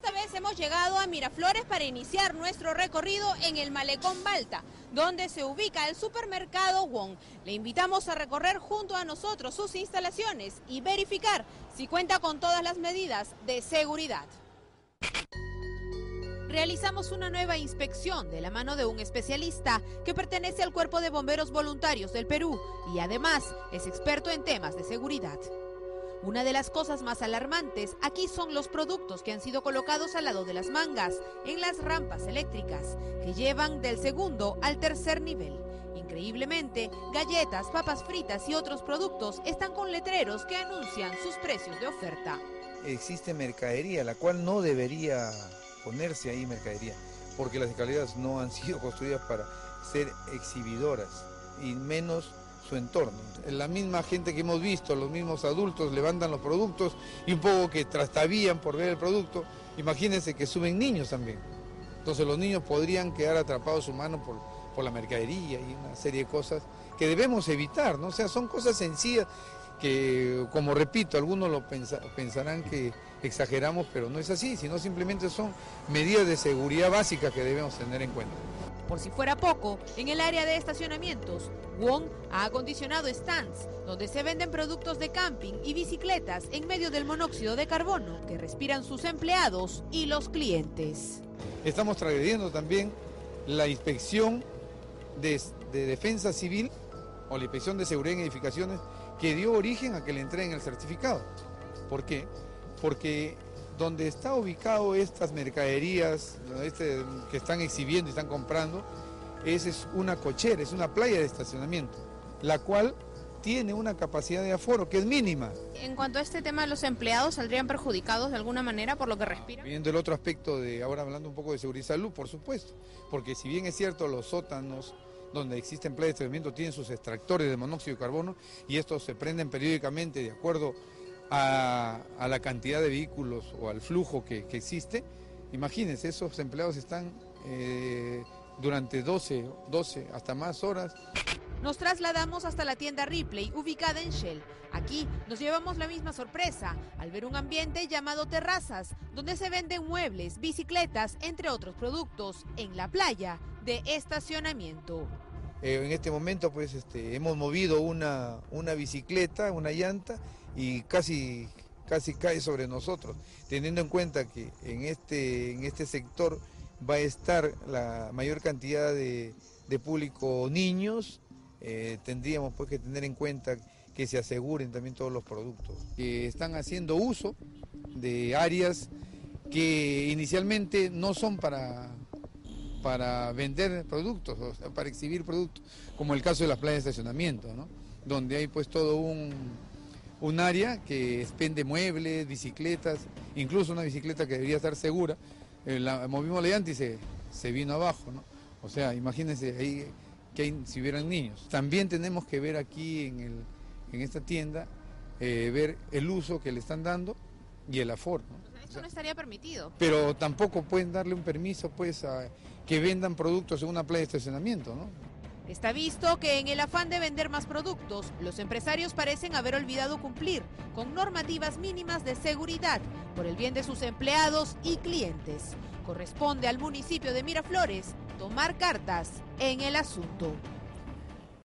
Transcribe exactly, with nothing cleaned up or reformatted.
Esta vez hemos llegado a Miraflores para iniciar nuestro recorrido en el Malecón Balta, donde se ubica el supermercado Wong. Le invitamos a recorrer junto a nosotros sus instalaciones y verificar si cuenta con todas las medidas de seguridad. Realizamos una nueva inspección de la mano de un especialista que pertenece al Cuerpo de Bomberos Voluntarios del Perú y además es experto en temas de seguridad. Una de las cosas más alarmantes aquí son los productos que han sido colocados al lado de las mangas, en las rampas eléctricas, que llevan del segundo al tercer nivel. Increíblemente, galletas, papas fritas y otros productos están con letreros que anuncian sus precios de oferta. Existe mercadería, la cual no debería ponerse ahí mercadería, porque las escaleras no han sido construidas para ser exhibidoras, y menos su entorno. La misma gente que hemos visto, los mismos adultos levantan los productos y un poco que trastabillan por ver el producto. Imagínense que suben niños también. Entonces los niños podrían quedar atrapados su mano por, por la mercadería y una serie de cosas que debemos evitar, ¿no? O sea, son cosas sencillas que, como repito, algunos lo pensa, pensarán que exageramos, pero no es así, sino simplemente son medidas de seguridad básicas que debemos tener en cuenta. Por si fuera poco, en el área de estacionamientos, Wong ha acondicionado stands donde se venden productos de camping y bicicletas en medio del monóxido de carbono que respiran sus empleados y los clientes. Estamos transgrediendo también la inspección de, de defensa civil o la inspección de seguridad en edificaciones que dio origen a que le entreguen el certificado. ¿Por qué? Porque donde está ubicado estas mercaderías este, que están exhibiendo y están comprando, esa es una cochera, es una playa de estacionamiento, la cual tiene una capacidad de aforo que es mínima. En cuanto a este tema, ¿los empleados saldrían perjudicados de alguna manera por lo que respiran? Viendo el otro aspecto de, ahora hablando un poco de seguridad y salud, por supuesto, porque si bien es cierto los sótanos donde existen playas de estacionamiento tienen sus extractores de monóxido de carbono y estos se prenden periódicamente de acuerdo A, a la cantidad de vehículos o al flujo que, que existe. Imagínense, esos empleados están eh, durante doce, doce hasta más horas. Nos trasladamos hasta la tienda Ripley, ubicada en Shell. Aquí nos llevamos la misma sorpresa al ver un ambiente llamado terrazas, donde se venden muebles, bicicletas, entre otros productos, en la playa de estacionamiento. Eh, en este momento pues este, hemos movido una, una bicicleta, una llanta, y casi, casi cae sobre nosotros, teniendo en cuenta que en este, en este sector va a estar la mayor cantidad de, de público niños, eh, tendríamos pues que tener en cuenta que se aseguren también todos los productos. Que están haciendo uso de áreas que inicialmente no son para, para vender productos, o sea, para exhibir productos, como el caso de las playas de estacionamiento, ¿no? Donde hay pues todo un... un área que expende muebles, bicicletas, incluso una bicicleta que debería estar segura, eh, la movimos la llanta y se, se vino abajo, ¿no? O sea, imagínense ahí que hay, si hubieran niños. También tenemos que ver aquí en, el, en esta tienda, eh, ver el uso que le están dando y el aforo, ¿no? O sea, esto no estaría permitido. Pero tampoco pueden darle un permiso pues a que vendan productos en una playa de estacionamiento, ¿no? Está visto que en el afán de vender más productos, los empresarios parecen haber olvidado cumplir con normativas mínimas de seguridad por el bien de sus empleados y clientes. Corresponde al municipio de Miraflores tomar cartas en el asunto.